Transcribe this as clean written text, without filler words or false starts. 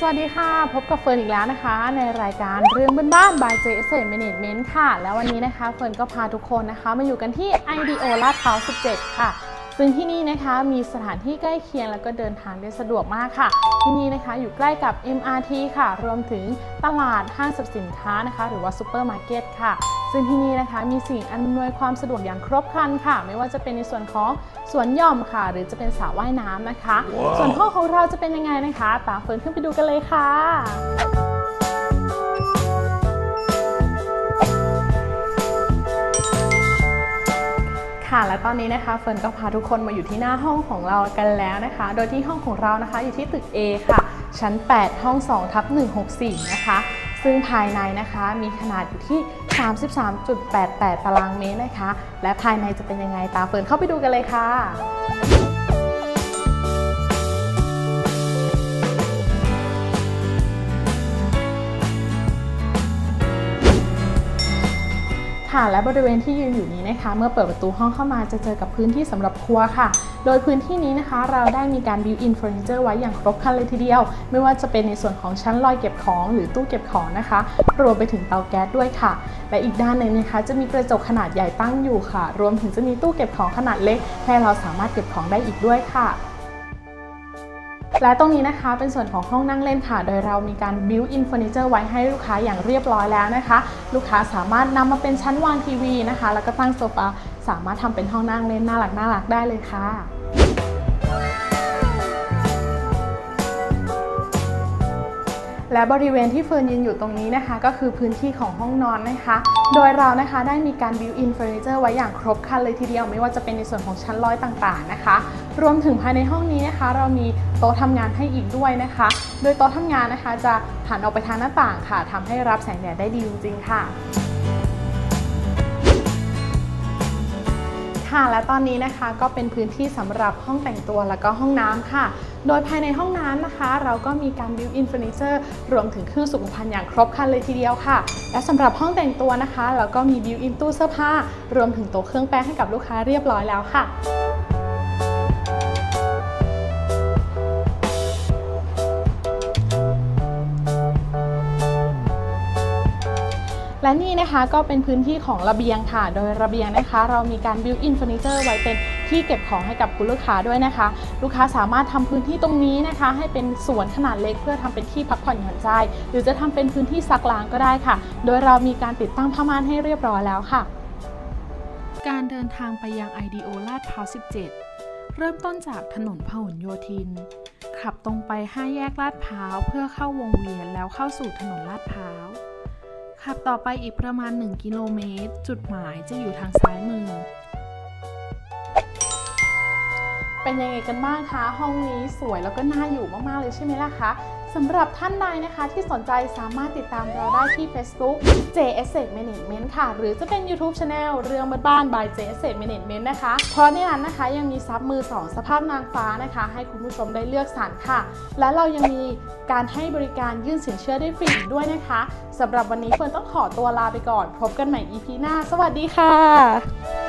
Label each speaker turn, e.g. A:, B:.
A: วัสดีค่ะพบกับเฟิร์นอีกแล้วนะคะในรายการเรื่องบ้านๆ by J Asset Management ค่ะแล้ววันนี้นะคะเฟิร์นก็พาทุกคนนะคะมาอยู่กันที่ IDO ลาดพร้าว 17 ค่ะซึ่งที่นี่นะคะมีสถานที่ใกล้เคียงแล้วก็เดินทางได้สะดวกมากค่ะที่นี่นะคะอยู่ใกล้กับ MRT ค่ะรวมถึงตลาดห้างสรรพสินค้านะคะหรือว่าซูเปอร์มาร์เก็ตค่ะซึ่งที่นี่นะคะมีสิ่งอำนวยความสะดวกอย่างครบครันค่ะไม่ว่าจะเป็นในส่วนของสวนหย่อมค่ะหรือจะเป็นสระว่ายน้ำนะคะ ส่วนห้องของเราจะเป็นยังไงนะคะตามเฟิร์นขึ้นไปดูกันเลยค่ะและตอนนี้นะคะเฟิร์นก็พาทุกคนมาอยู่ที่หน้าห้องของเรากันแล้วนะคะโดยที่ห้องของเรานะคะอยู่ที่ตึก A ค่ะชั้น 8 ห้อง 2/164 นะคะซึ่งภายในนะคะมีขนาดอยู่ที่ 33.88 ตารางเมตรนะคะและภายในจะเป็นยังไงตามเฟิร์นเข้าไปดูกันเลยค่ะและบริเวณที่ยืนอยู่นี้นะคะเมื่อเปิดประตูห้องเข้ามาจะเจอกับพื้นที่สำหรับครัวค่ะโดยพื้นที่นี้นะคะเราได้มีการ built-in furniture ไว้อย่างครบครันเลยทีเดียวไม่ว่าจะเป็นในส่วนของชั้นลอยเก็บของหรือตู้เก็บของนะคะรวมไปถึงเตาแก๊สด้วยค่ะและอีกด้านหนึ่งนะคะจะมีกระจกขนาดใหญ่ตั้งอยู่ค่ะรวมถึงจะมีตู้เก็บของขนาดเล็กให้เราสามารถเก็บของได้อีกด้วยค่ะและตรงนี้นะคะเป็นส่วนของห้องนั่งเล่นค่ะโดยเรามีการ built-in furniture ไว้ให้ลูกค้าอย่างเรียบร้อยแล้วนะคะลูกค้าสามารถนำมาเป็นชั้นวางทีวีนะคะแล้วก็ตั้งโซฟาสามารถทำเป็นห้องนั่งเล่นน่ารักได้เลยค่ะและบริเวณที่เฟิร์นยืนอยู่ตรงนี้นะคะก็คือพื้นที่ของห้องนอนนะคะโดยเรานะคะได้มีการ built-in furniture ไว้อย่างครบครันเลยทีเดียวไม่ว่าจะเป็นในส่วนของชั้นลอยต่างๆนะคะรวมถึงภายในห้องนี้นะคะเรามีโต๊ะทำงานให้อีกด้วยนะคะโดยโต๊ะทำงานนะคะจะหันออกไปทางหน้าต่างค่ะทำให้รับแสงแดดได้ดีจริงๆค่ะและตอนนี้นะคะก็เป็นพื้นที่สำหรับห้องแต่งตัวแล้วก็ห้องน้ำค่ะโดยภายในห้องน้ำนะคะเราก็มีการ built-in furniture รวมถึงเครื่องสุขภัณฑ์อย่างครบครันเลยทีเดียวค่ะและสำหรับห้องแต่งตัวนะคะเราก็มี built-in ตู้เสื้อผ้ารวมถึงโต๊ะเครื่องแป้งให้กับลูกค้าเรียบร้อยแล้วค่ะและนี่นะคะก็เป็นพื้นที่ของระเบียงค่ะโดยระเบียงนะคะเรามีการ built-in furniture ไว้เป็นที่เก็บของให้กับคุณลูกค้าด้วยนะคะลูกค้าสามารถทำพื้นที่ตรงนี้นะคะให้เป็นสวนขนาดเล็กเพื่อทำเป็นที่พักผ่อนหย่อนใจหรือจะทำเป็นพื้นที่ซักล้างก็ได้ค่ะโดยเรามีการติดตั้งผ้าม่านให้เรียบร้อยแล้วค่ะการเดินทางไปยัง IDO ลาดพร้าว 17 เริ่มต้นจากถนนพหลโยธินขับตรงไป5 แยกลาดพร้าวเพื่อเข้าวงเวียนแล้วเข้าสู่ถนนลาดพร้าวขับต่อไปอีกประมาณ1 กิโลเมตรจุดหมายจะอยู่ทางซ้ายมือเป็นยังไงกันบ้างคะห้องนี้สวยแล้วก็น่าอยู่มากๆเลยใช่ไหมล่ะคะสำหรับท่านใดนะคะที่สนใจสามารถติดตามเราได้ที่ Facebook J Asset Management ค่ะหรือจะเป็น YouTube Channel เรื่องบ้าน by J Asset Management นะคะเพราะในนั้นนะคะยังมีซับมือ2สภาพนางฟ้านะคะให้คุณผู้ชมได้เลือกสรรค่ะและเรายังมีการให้บริการยื่นสินเชื่อได้ฟรีอีกด้วยนะคะสำหรับวันนี้เฟิร์นต้องขอตัวลาไปก่อนพบกันใหม่ EP หน้าสวัสดีค่ะ